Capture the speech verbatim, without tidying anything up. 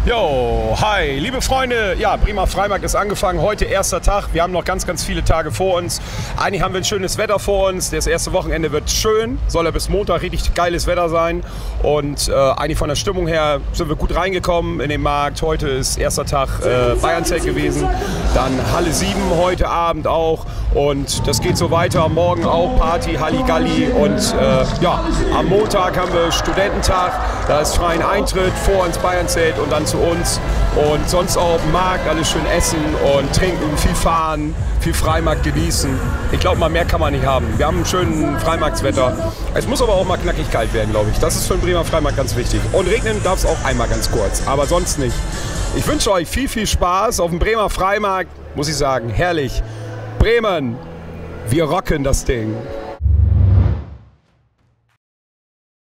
Jo, hi, liebe Freunde, ja, Bremer Freimarkt ist angefangen, heute erster Tag, wir haben noch ganz, ganz viele Tage vor uns. Eigentlich haben wir ein schönes Wetter vor uns, das erste Wochenende wird schön, soll ja bis Montag richtig geiles Wetter sein und äh, eigentlich von der Stimmung her sind wir gut reingekommen in den Markt. Heute ist erster Tag äh, Bayernzelt gewesen, dann Halle sieben heute Abend auch und das geht so weiter, morgen auch Party, Halligalli und äh, ja, am Montag haben wir Studententag, da ist freien Eintritt vor ins Bayernzelt und dann zu uns und sonst auch im Markt alles schön essen und trinken, viel fahren, viel Freimarkt genießen. Ich glaube, mal mehr kann man nicht haben. Wir haben einen schönen Freimarktswetter. Es muss aber auch mal knackig kalt werden, glaube ich. Das ist für den Bremer Freimarkt ganz wichtig. Und regnen darf es auch einmal ganz kurz, aber sonst nicht. Ich wünsche euch viel, viel Spaß auf dem Bremer Freimarkt, muss ich sagen. Herrlich. Bremen, wir rocken das Ding.